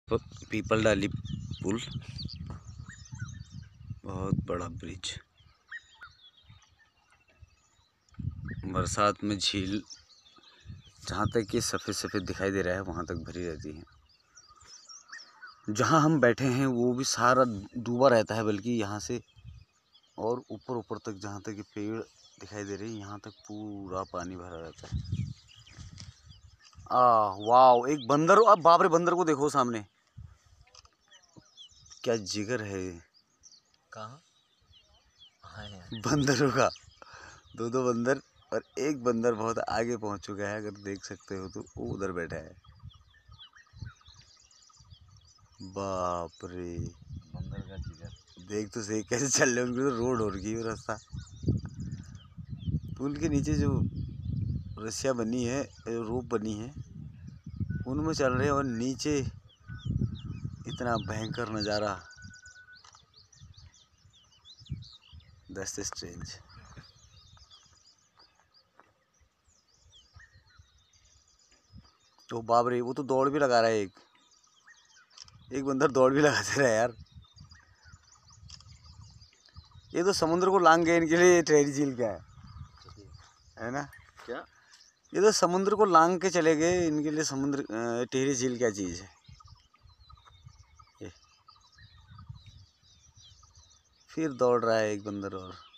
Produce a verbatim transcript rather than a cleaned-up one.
प- पीपल डाली पुल, बहुत बड़ा ब्रिज। बरसात में झील जहाँ तक ये सफ़ेद सफ़ेद दिखाई दे रहा है वहाँ तक भरी रहती है। जहाँ हम बैठे हैं वो भी सारा डूबा रहता है, बल्कि यहाँ से और ऊपर ऊपर तक जहाँ तक ये पेड़ दिखाई दे रहे हैं यहाँ तक पूरा पानी भरा रहता है। आ वाह, एक बंदर, अब बाप रे, बंदर को देखो सामने, क्या जिगर है। कहाँ बंदरों का दो दो बंदर, और एक बंदर बहुत आगे पहुंच चुका है, अगर देख सकते हो तो वो उधर बैठा है। बाप रे, बंदर का जिगर। देख तो सही कैसे चल रहे होंगे। तो रोड हो रही है, रास्ता, पुल के नीचे जो रस्सियाँ बनी है, जो रोप बनी है, उनमें चल रहे हैं, और नीचे इतना भयंकर नज़ारा। That's strange. तो बाप रे, वो तो दौड़ भी लगा रहा है, एक एक बंदर दौड़ भी लगा दे रहा है यार। ये तो समुद्र को लांग गए, इनके लिए टेहरी झील क्या है, है ना? क्या? ये तो समुद्र को लांग के चले गए, इनके लिए समुद्र टेहरी झील क्या चीज़ है। ये फिर दौड़ रहा है एक बंदर और।